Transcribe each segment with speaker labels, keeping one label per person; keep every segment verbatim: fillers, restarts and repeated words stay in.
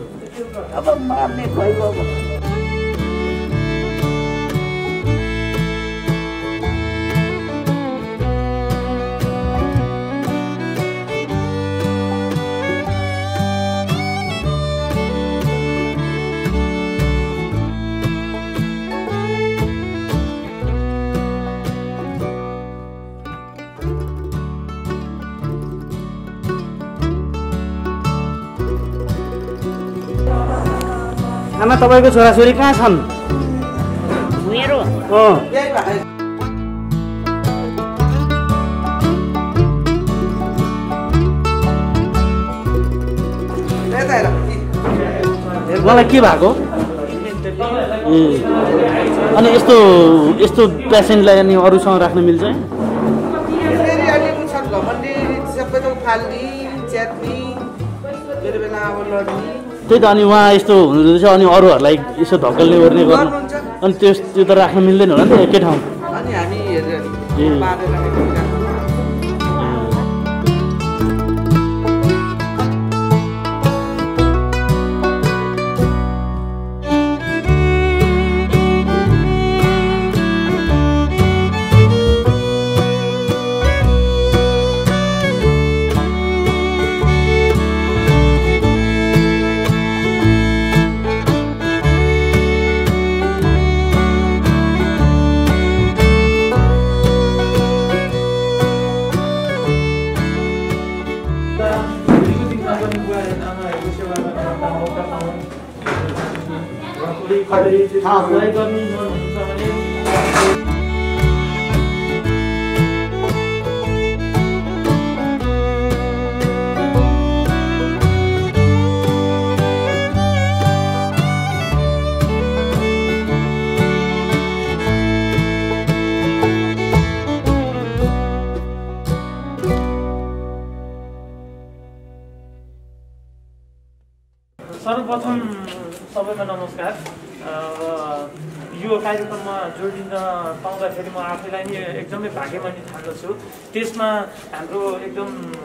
Speaker 1: अब मार्ने भइगयो
Speaker 2: आमा तपाईको छोराछोरी कहाँ छन्
Speaker 3: मेरो
Speaker 2: अँ मलाई के भएको ए अनि यस्तो यस्तो पेसेन्टलाई अनि अरूसँग राख्न मिल्छ त्यही त अनि उहाँ यस्तो हुनुहुँदैछ अनि अरूहरूलाई यसो धक्कलले ओर्ने गर्नु अनि त्यो त्यो त राख्न मिल्दैन होला नि त एकै ठाउँ
Speaker 4: सर्वप्रथम सबैलाई नमस्कार। यो कार्यक्रममा जोडिन पाउँदाखेरि म आफैलाई नि एकदमै भाग्यमानी ठान्दछु। त्यसमा हाम्रो एकदम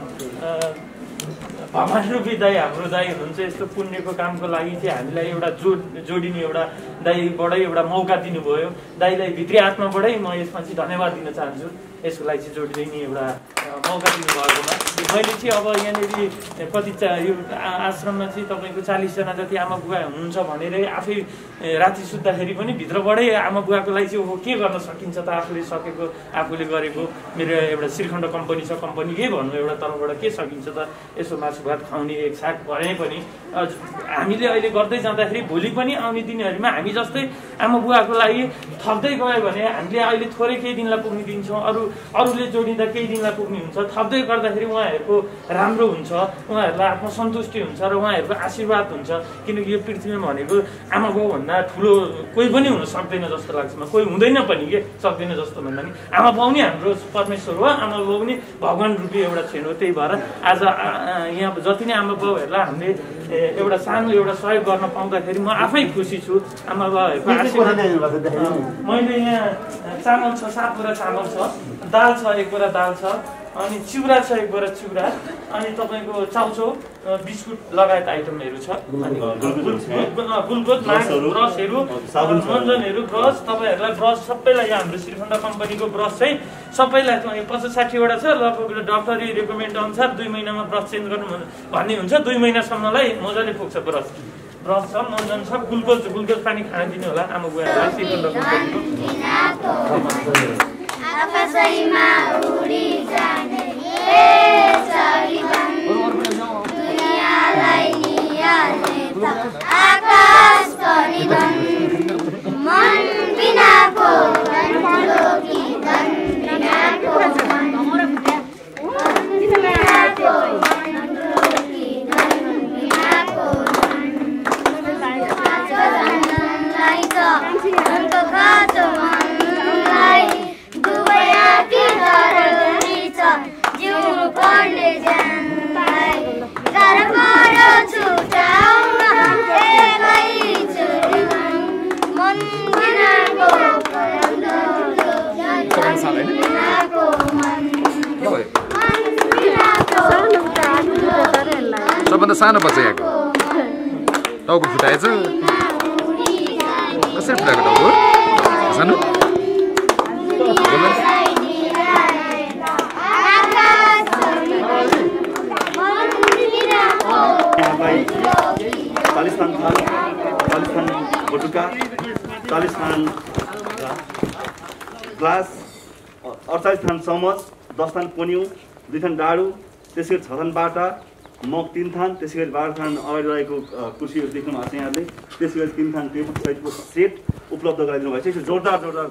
Speaker 4: भगवान रूपी दाई हाम्रो दाई हुनुहुन्छ। यस्तो पुण्यको कामको लागि चाहिँ हामीलाई एउटा जोड जोडिने एउटा दाईबाटै एउटा मौका दिनुभयो। दाईलाई भित्री आत्माबाटै म यसमा चाहिँ धन्यवाद दिन चाहन्छु। यसको लागि चाहिँ जोडिने एउटा मौका दिनुभएकोमा मैले चाहिँ अब यहाँनिर कति यो आश्रममा चाहिँ तपाईँको चालिसजना जति आमा बुवा हुनुहुन्छ भनेर आफै राति सुत्दाखेरि पनि भित्रबाटै आमा बुवाको लागि चाहिँ ओहो के गर्न सकिन्छ त आफूले सकेको आफूले गरेको मेरो एउटा श्रीखण्ड कम्पनी छ कम्पनी के भन्नु एउटा तर्फबाट के सकिन्छ त यसो मासु भात खुवाउने एक साग भने पनि हामीले अहिले गर्दै जाँदाखेरि भोलि पनि आउने दिनहरूमा हामी जस्तै आमा बुवाको लागि थप्दै गयो भने हामीले अहिले थोरै केही दिनलाई पुग्ने दिन्छौँ अरू अरूले जोडिँदा केही दिनलाई पुग्ने हुन्छ। थप्दै गर्दाखेरि उहाँहरूको राम्रो हुन्छ उहाँहरूलाई आत्मसन्तुष्टि हुन्छ र उहाँहरूको आशीर्वाद हुन्छ। किनकि यो पृथ्वीमा भनेको आमा बाउ भन्दा ठुलो कोही पनि हुन सक्दैन जस्तो लाग्छ म कोही हुँदैन पनि के सक्दैन जस्तो भन्दा नि आमा बाउ नै हाम्रो परमेश्वर हो आमा बाउ पनि भगवान रूपी एउटा क्षण हो। त्यही भएर आज यहाँ जति नै आमा बाउहरूलाई हामीले एउटा सानो एउटा सहयोग गर्न पाउँदाखेरि म आफै खुसी छु। आमा बाउहरूको आशीर्वाद मैले यहाँ चामल छ सात बोरा चामल छ दाल छ एक बोरा दाल छ अनि चिउरा छ एक बोरा चिउरा अनि तपाईँको चाउचाउ बिस्कुट लगायत आइटमहरू छ अनि गुलकोज ब्रसहरू मञ्जनहरू ब्रस तपाईँहरूलाई ब्रस सबैलाई हाम्रो श्रीखण्ड कम्पनीको ब्रस चाहिँ सबैलाई पचास साठीवटा छ लगभग डक्टरी रेकमेन्ड अनुसार दुई महिनामा ब्रस चेन्ज गर्नु भन्ने हुन्छ। दुई महिनासम्मलाई मजाले पुग्छ ब्रस ब्रस छ मञ्जन छ गुलकोज गुलकोज पानी खान दिनु होला आमा बुवाहरूलाई श्रीखण्ड कम्पनीको
Speaker 5: आकाशैमा उडी जाने ए चरीवन दुनियाँलाई नियाल्ने त आकाश परिवन मन बिनाको ठुलो कि धन बिनाको मन बिनाको ठुलो कि धन बिनाको धनलाई त धनको खाँचो मनलाई
Speaker 6: सबभन्दा सानो बच्चा यहाँको टाउको फुटाएछ कसरी फुटाएको टाउको सानो
Speaker 7: चालिस थान थाल चालिस थान बटुका चालिस थान ग्लास अडचालिस थान चमच दस थान पन्यु दुई थान डाडु त्यसै गरी छ थान बाटा मग तिन थान त्यसै गरी बाह्र थान अगाडि रहेको कुर्सीहरू देख्नु भएको छ यहाँले त्यसै गरी तिन थान टेबल सहितको सेट उपलब्ध गराइदिनु भएको छ यसो जोरदार जोरदार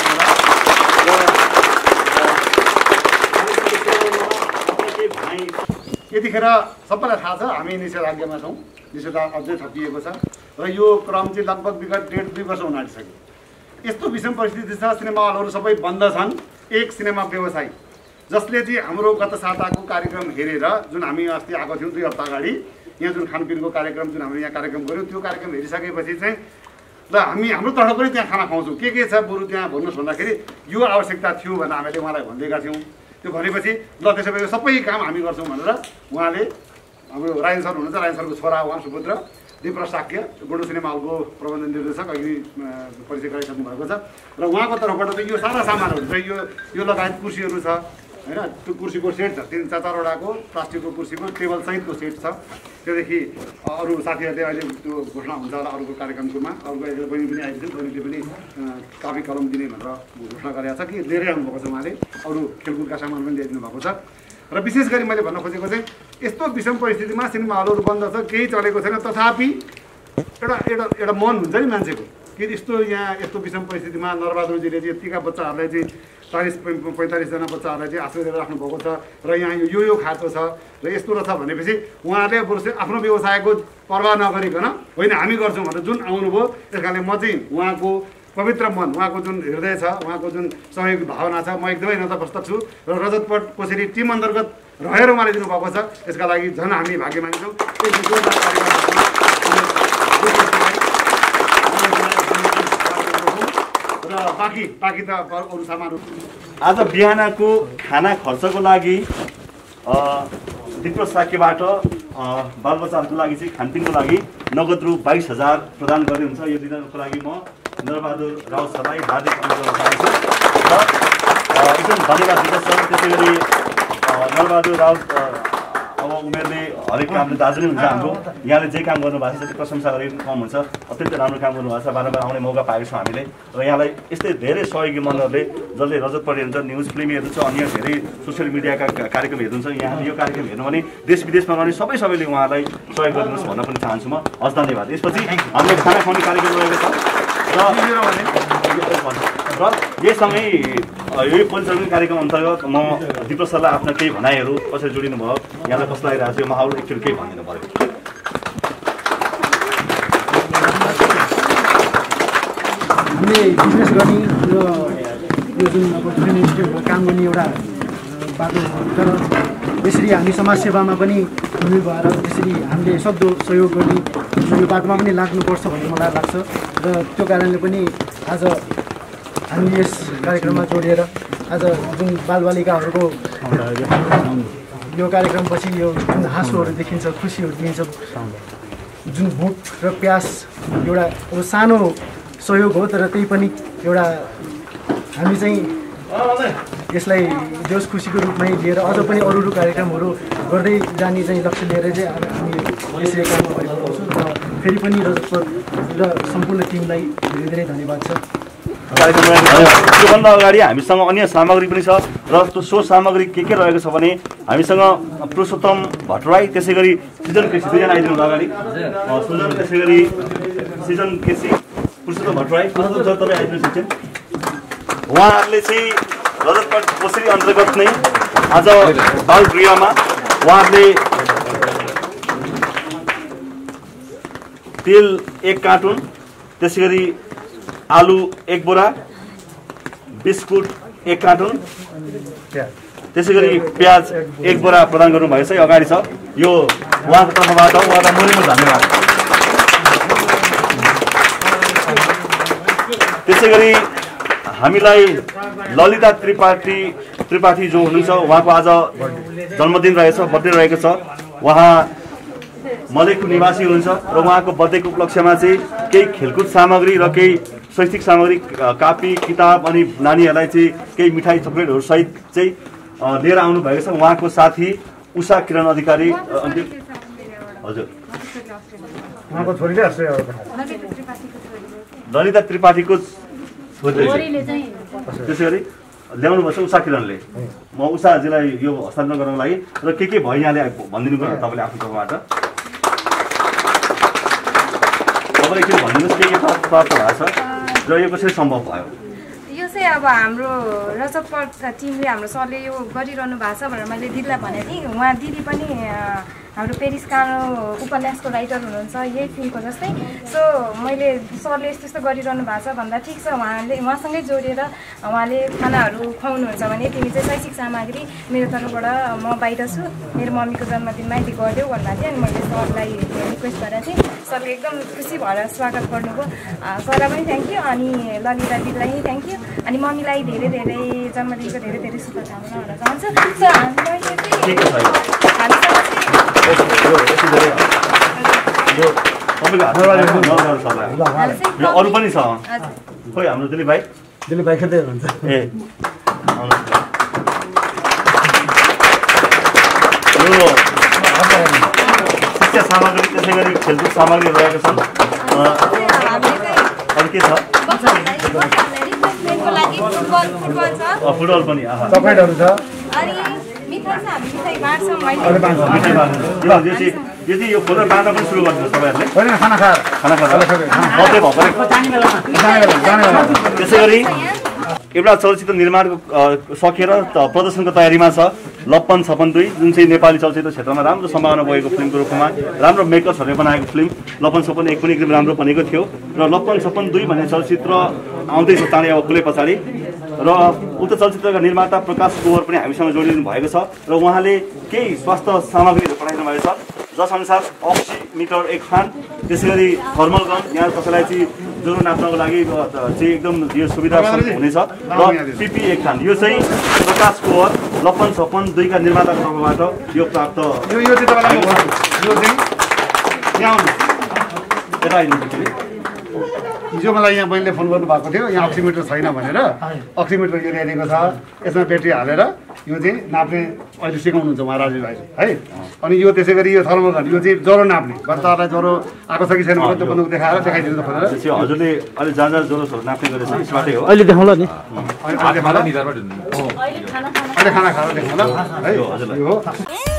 Speaker 8: यतिखेर सबैलाई थाहा छ हामी निषेधाज्ञामा छौँ निषेधाज्ञा अझै थपिएको छ र यो क्रम चाहिँ लगभग विगत डेढ दुई वर्ष हुन आँटिसक्यो यस्तो विषम परिस्थिति छ सिनेमा हलहरू सबै बन्द छन् एक सिनेमा व्यवसायी जसले चाहिँ हाम्रो गत साताको कार्यक्रम हेरेर जुन हामी अस्ति आएको थियौँ दुई हप्ता अगाडि यहाँ जुन खानपिनको कार्यक्रम जुन हामीले यहाँ कार्यक्रम गऱ्यौँ त्यो कार्यक्रम हेरिसकेपछि चाहिँ ल हामी हाम्रो तर्फ पनि त्यहाँ खाना खुवाउँछौँ के के छ बरु त्यहाँ भन्नुहोस् भन्दाखेरि यो आवश्यकता थियो भनेर हामीले उहाँलाई भनिदिएका थियौँ त्यो भनेपछि ल त्यसो भए सबै काम हामी गर्छौँ भनेर उहाँले हाम्रो रायन सर हुनुहुन्छ रायन सरको छोरा उहाँ सुपुत्र दिपराज साक्य गोडो सिनेमा हलको प्रबन्धन निर्देशक अघि परिचय गराइसक्नु भएको छ र उहाँको तर्फबाट चाहिँ यो सारा सामानहरू चाहिँ यो यो लगायत कुर्सीहरू छ होइन त्यो कुर्सीको सेट छ तिन चार चारवटाको प्लास्टिकको कुर्सीको टेबल सहितको सेट छ त्योदेखि अरू साथीहरूले अहिले त्यो घोषणा हुन्छ होला अरूको कार्यक्रमकोमा अरूको अहिले बहिनी पनि आइदिन्छ बहिनीले पनि कापी कलम दिने भनेर घोषणा गरेको छ कि लिएरै आउनुभएको छ उहाँले अरू खेलकुदका सामान पनि ल्याइदिनु भएको छ र विशेष गरी मैले भन्न खोजेको चाहिँ यस्तो विषम परिस्थितिमा सिनेमा हलहरू बन्द छ केही चलेको छैन तथापि एउटा एउटा एउटा मन हुन्छ नि मान्छेको कि यस्तो यहाँ यस्तो विषम परिस्थितिमा नरबहादुरजीले चाहिँ यतिका बच्चाहरूलाई चाहिँ चालिस पैँतालिसजना बच्चाहरूलाई चाहिँ आश्रय दिएर राख्नुभएको छ र यहाँ यो यो खाएको छ र यस्तो रहेछ भनेपछि उहाँहरूले बरु आफ्नो व्यवसायको पर्वाह नगरिकन होइन हामी गर्छौँ भनेर जुन आउनुभयो त्यस कारणले म चाहिँ उहाँको पवित्र मन उहाँको जुन हृदय छ उहाँको जुन सहयोगी भावना छ म एकदमै नतमस्तक छु र रजतपट कोसेली टिम अन्तर्गत रहेर उहाँले दिनुभएको छ यसका लागि झन् हामी भाग्यमानी छौँ र बाँकी बाँकी त अरू सामानहरू
Speaker 7: आज बिहानको खाना खर्चको लागि दिपराज साक्यबाट बालबच्चाहरूको लागि चाहिँ खानपिनको लागि नगद रु बाइस हजार प्रदान गर्ने हुन्छ यो दिनको लागि म नरबहादुर राउत सरलाई हार्दिक अनुरोध चाहन्छु र एकदम धन्यवाद दिँदछ। त्यसै गरी नरबहादुर राउत अब उमेरले हरेक कामले दाजु नै हुन्छ हाम्रो यहाँले जे काम गर्नुभएको छ त्यो प्रशंसा गरेको कम हुन्छ अत्यन्तै राम्रो काम गर्नुभएको छ बारम्बार आउने मौका पाएको छौँ हामीले र यहाँलाई यस्तै धेरै सहयोगी मनहरूले जसले रजतपट हेर्नुहुन्छ न्युज फिल्म हेर्नुहुन्छ अन्य धेरै सोसियल मिडियाका कार्यक्रम हेर्नुहुन्छ यहाँले यो कार्यक्रम हेर्नु भने देश विदेशमा रहने सबै सबैले उहाँलाई सहयोग गरिदिनुहोस् भन्न पनि चाहन्छु म हस् धन्यवाद। यसपछि हामीले खाना खुवाउने कार्यक्रम रहेको छ र यससँगै यही परिचालन कार्यक्रम अन्तर्गत म दिपराज सरलाई आफ्ना केही भनाइहरू कसरी जोडिनु भयो यहाँलाई कस्तो लागिरहेको छ यो माहौल एकचोटि केही भनिदिनु पऱ्यो।
Speaker 9: हामीले बिजनेस गर्ने र यो जुन अब फिल्म इन्डस्ट्रीमा काम गर्ने एउटा बाटो तर यसरी हामी समाजसेवामा पनि हुने भएर त्यसरी हामीले सक्दो सहयोग गर्ने यो बाटोमा पनि लाग्नुपर्छ भन्ने मलाई लाग्छ र त्यो कारणले पनि आज हामी यस कार्यक्रममा जोडिएर आज जुन बालबालिकाहरूको यो कार्यक्रमपछि यो जुन हाँसोहरू देखिन्छ खुसीहरू देखिन्छ जुन भोक र प्यास एउटा अब सानो सहयोग हो तर त्यही पनि एउटा हामी चाहिँ यसलाई जोस खुसीको रूपमै लिएर अझ पनि अरू अरू कार्यक्रमहरू गर्दै जाने चाहिँ लक्ष्य लिएर चाहिँ हामी यसरी काम गरिरहेको छौँ र फेरि पनि रजतपट र सम्पूर्ण टिमलाई धेरै धेरै धन्यवाद छ।
Speaker 7: त्योभन्दा अगाडि हामीसँग अन्य सामग्री पनि छ र त्यो सो सामग्री के के रहेको छ भने हामीसँग पुरुषोत्तम भट्टराई त्यसै गरी सिजन केसी दुईजना आइदिनु अगाडि सुजन त्यसै गरी सिजन केसी पुरुषोत्तम भट्टराई पुरुषोत्तम तपाईँ आइदिनु सक्छ उहाँहरूले चाहिँ रजतपट कोसेली अन्तर्गत नै आज बालगृहमा उहाँहरूले तेल एक कार्टुन त्यसै गरी आलु एक बोरा बिस्कुट एक कार्टुन त्यसै गरी प्याज एक बोरा प्रदान गर्नुभएको छ यो अगाडि छ यो उहाँको तर्फबाट उहाँलाई मुरीमा धन्यवाद। त्यसै गरी हामीलाई ललिता त्रिपाठी त्रिपाठी जो हुनुहुन्छ उहाँको आज जन्मदिन रहेछ बर्थडे रहेको छ उहाँ मलेकको निवासी हुनुहुन्छ र उहाँको बर्थडेको उपलक्ष्यमा चाहिँ केही खेलकुद सामग्री र केही शैक्षिक सामग्री कापी किताब अनि नानीहरूलाई चाहिँ केही मिठाई चक्लेटहरू सहित चाहिँ लिएर आउनु भएको छ। उहाँको साथी उषा किरण अधिकारी हजुर
Speaker 8: उहाँको छोरीले
Speaker 7: ललिता त्रिपाठीको छोरी त्यसै गरी ल्याउनुपर्छ उषा किरणले। म उषाजीलाई यो हस्तान्तरण गर्नको लागि र के के भयो यहाँले भनिदिनु पर्यो तपाईँले आफ्नो तर्फबाट तपाईँले एकछिन भनिदिनुहोस् के के प्राप्त भएको छ र यो कसरी सम्भव भयो?
Speaker 10: यो चाहिँ अब हाम्रो रजतपट टिमले हाम्रो सरले यो गरिरहनु भएको छ भनेर मैले दिदीलाई भनेको थिएँ। उहाँ दिदी पनि हाम्रो पेरिस कानो उपन्यासको राइटर हुनुहुन्छ यही फिल्मको जस्तै। सो मैले सरले यस्तो यस्तो गरिरहनु भएको छ भन्दा ठिक छ उहाँले उहाँसँगै जोडेर उहाँले खानाहरू खुवाउनुहुन्छ भने तिमी चाहिँ शैक्षिक सामग्री मेरो तर्फबाट म बाहिर छु मेरो मम्मीको जन्मदिनमा यति गरिदेऊ भन्दा थिएँ। अनि मैले सरलाई रिक्वेस्ट गरेर चाहिँ सरले एकदम खुसी भएर स्वागत गर्नुभयो। सरलाई पनि थ्याङ्क यू अनि ललिता दिदीलाई थ्याङ्क यू अनि मम्मीलाई धेरै धेरै जन्मदिनको धेरै धेरै शुभकामना भन्न चाहन्छु। सो
Speaker 7: अरू पनि छ खोइ हाम्रो दिलीप भाइ
Speaker 9: दिलीप भाइ खेल्दै हुनुहुन्छ
Speaker 7: ए शिक्षा सामग्री त्यसै गरी खेलकुद सामग्री रहेको छन्। अरू के छ? फुटबल पनि
Speaker 8: चक्लेटहरू छ
Speaker 7: यो चाहिँ यो फुटबल बाँड्न पनि सुरु गरिदिनुहोस् तपाईँहरूले
Speaker 8: खाना खाएर
Speaker 7: खाना खाएर मात्रै भएको त्यसै गरी एउटा चलचित्र निर्माणको सकेर प्रदर्शनको तयारीमा छ लप्पन छप्पन दुई जुन चाहिँ नेपाली चलचित्र क्षेत्रमा राम्रो सम्भावना भएको फिल्मको रूपमा राम्रो मेकर्सहरूले बनाएको फिल्म लप्पन छप्पन एक पनि एकदम राम्रो बनेको थियो र लप्पन छप्पन दुई भन्ने चलचित्र आउँदैछ चाँडै अब खुले पछाडि र उक्त चलचित्रका निर्माता प्रकाश कुवर पनि हामीसँग जोडिनु भएको छ र उहाँले केही स्वास्थ्य सामग्रीहरू पठाइदिनु भएको छ जसअनुसार अक्सिमिटर एक खान त्यसै गरी थर्मल गन यहाँ कसैलाई चाहिँ ज्वरो नाप्नको लागि चाहिँ एकदम यो सुविधा हुनेछ र पिपी एक खान यो चाहिँ प्रकाश कुवर लप्पन छप्पन दुईका निर्माताको तर्फबाट यो प्राप्त
Speaker 8: हिजो मलाई यहाँ बहिनीले फोन गर्नुभएको थियो यहाँ अक्सिमिटर छैन भनेर अक्सिमिटर यो ल्याइदिएको छ यसमा ब्याट्री हालेर यो चाहिँ नाप्ने अहिले सिकाउनुहुन्छ उहाँ राजीव भाइले है। अनि यो त्यसै गरी यो थर्मल गन यो चाहिँ ज्वरो नाप्ने बच्चाहरूलाई ज्वरो आएको छ कि छैन भनेर त्यो बन्दुक देखाएर देखाइदिनु खोजेर
Speaker 7: हजुरले अहिले जहाँ जहाँ ज्वरोहरू नाप्ने गरेछ यसबाटै हो
Speaker 2: अहिले देखाउँला नि
Speaker 8: अहिले खाना खाएर देखाउँला है यो हो